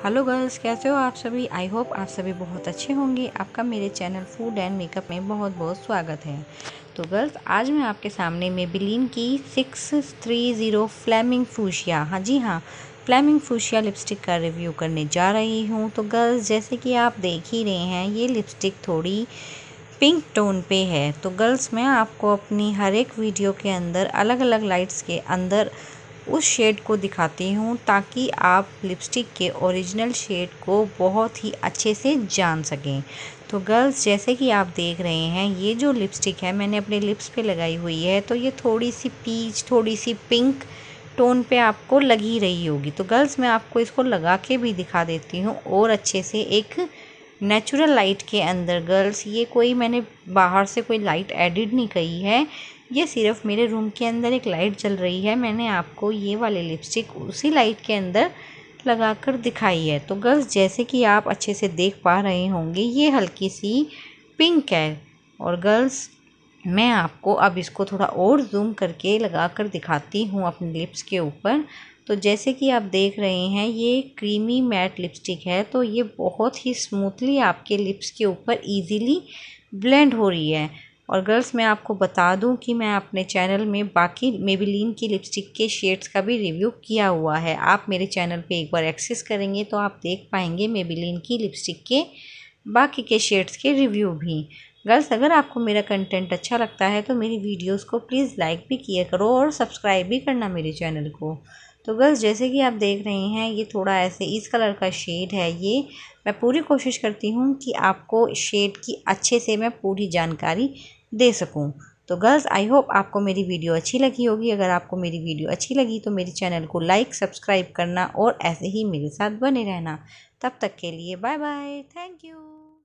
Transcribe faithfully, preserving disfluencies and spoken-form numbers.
Hello girls, कैसे हो आप सभी। आई होप आप सभी बहुत अच्छे होंगे। आपका मेरे चैनल फूड एंड मेकअप में बहुत बहुत स्वागत है। तो गर्ल्स, आज मैं आपके सामने मेबेलिन की six three zero flaming fuchsia, हाँ जी हाँ, फ्लेमिंग फूशिया लिपस्टिक का रिव्यू करने जा रही हूँ। तो गर्ल्स, जैसे कि आप देख ही रहे हैं, ये लिपस्टिक थोड़ी पिंक टोन पे है। तो गर्ल्स, मैं आपको अपनी हर एक वीडियो के अंदर अलग अलग लाइट्स के अंदर उस शेड को दिखाती हूँ ताकि आप लिपस्टिक के ओरिजिनल शेड को बहुत ही अच्छे से जान सकें। तो गर्ल्स, जैसे कि आप देख रहे हैं, ये जो लिपस्टिक है मैंने अपने लिप्स पे लगाई हुई है, तो ये थोड़ी सी पीच, थोड़ी सी पिंक टोन पे आपको लग ही रही होगी। तो गर्ल्स, मैं आपको इसको लगा के भी दिखा देती हूँ और अच्छे से एक नेचुरल लाइट के अंदर। गर्ल्स, ये कोई मैंने बाहर से कोई लाइट एडिट नहीं की है, ये सिर्फ मेरे रूम के अंदर एक लाइट चल रही है, मैंने आपको ये वाली लिपस्टिक उसी लाइट के अंदर लगाकर दिखाई है। तो गर्ल्स, जैसे कि आप अच्छे से देख पा रहे होंगे, ये हल्की सी पिंक है। और गर्ल्स, मैं आपको अब इसको थोड़ा और जूम करके लगाकर दिखाती हूँ अपने लिप्स के ऊपर। तो जैसे कि आप देख रहे हैं, ये क्रीमी मैट लिपस्टिक है, तो ये बहुत ही स्मूथली आपके लिप्स के ऊपर इजीली ब्लेंड हो रही है। और गर्ल्स, मैं आपको बता दूं कि मैं अपने चैनल में बाकी मेबेलिन की लिपस्टिक के शेड्स का भी रिव्यू किया हुआ है। आप मेरे चैनल पे एक बार एक्सेस करेंगे तो आप देख पाएंगे मेबेलिन की लिपस्टिक के बाकी के शेड्स के रिव्यू भी। गर्ल्स, अगर आपको मेरा कंटेंट अच्छा लगता है तो मेरी वीडियोस को प्लीज़ लाइक भी किया करो और सब्सक्राइब भी करना मेरे चैनल को। तो गर्ल्स, जैसे कि आप देख रहे हैं, ये थोड़ा ऐसे इस कलर का शेड है। ये मैं पूरी कोशिश करती हूँ कि आपको शेड की अच्छे से मैं पूरी जानकारी दे सकूं। तो गर्ल्स, आई होप आपको मेरी वीडियो अच्छी लगी होगी। अगर आपको मेरी वीडियो अच्छी लगी तो मेरे चैनल को लाइक, सब्सक्राइब करना और ऐसे ही मेरे साथ बने रहना। तब तक के लिए बाय बाय, थैंक यू।